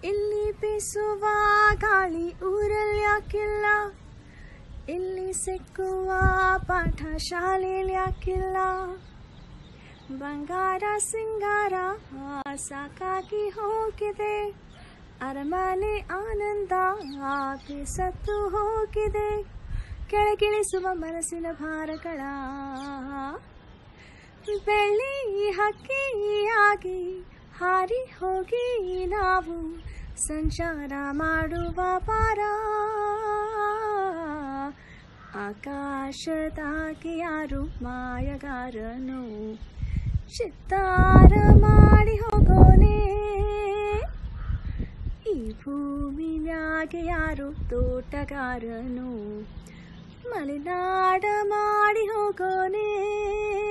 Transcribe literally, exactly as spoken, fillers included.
ಇಲ್ಲಿ ಬೀಸುವ ಗಾಳಿ ಊರಲ್ಲಿ ಯಾಕಿಲ್ಲ, ಇಲ್ಲಿ ಸಿಕ್ಕುವ ಪಾಠ ಶಾಲೆಯಲ್ಲಿ ಯಾಕಿಲ್ಲ. ಬಂಗಾರ ಸಿಂಗಾರ ಸಾಕಾಗಿ ಹೋಗಿದೆ, ಅರಮನೆ ಆನಂದ ಸತ್ತು ಹೋಗಿದೆ. ಕೆಳಗಿಳಿಸುವ ಮನಸ್ಸಿನ ಭಾರಗಳ ಬೆಳ್ಳಿ ಹಕ್ಕಿಯಾಗಿ ಹಾರಿ ಹೋಗಿ ನಾವು ಸಂಚಾರ ಮಾಡುವ ಪಾರ. ಆಕಾಶದಾಗಿ ಯಾರು ಮಾಯಗಾರನು ಚಿತ್ತಾರ ಮಾಡಿ ಹೋಗೋನೆ, ಈ ಭೂಮಿ ಮ್ಯಾಗೆ ಯಾರು ತೋಟಗಾರನು ಮಲೆನಾಡ ಮಾಡಿ ಹೋಗೋನೆ.